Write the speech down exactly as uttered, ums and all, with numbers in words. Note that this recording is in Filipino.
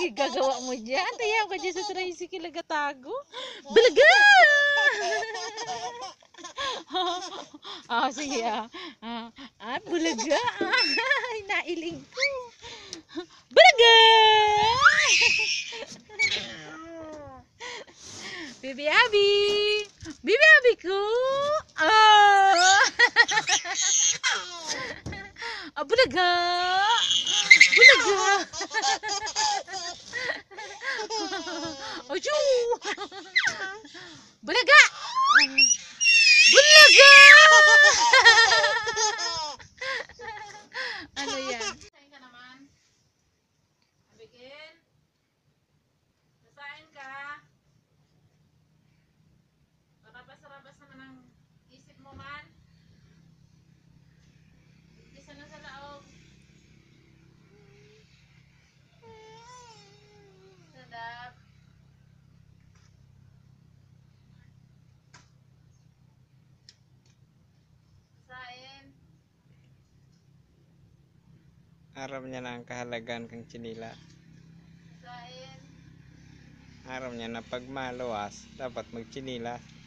gagawa mo dyan? Tayaw ka dyan sa tricycle nagatago. Balaga! Ah, sige ah. Ah, ah bulaga. Ay, nailing ko. Balaga! Bibi Abi! Bibi Abi ko! Ah! Ah, bulaga! Bulaga! Achoo! Bulaga! Bulaga! Ano yan? Sasain ka naman? Abigin? Sasain ka? Marabas-rabas naman ang isip mo man? Isa na sa laog. Sadap. Sasain. Aram niya na ang kahalagan kang tsinila. Sasain. Aram niya na pag maluwas, dapat magtsinila.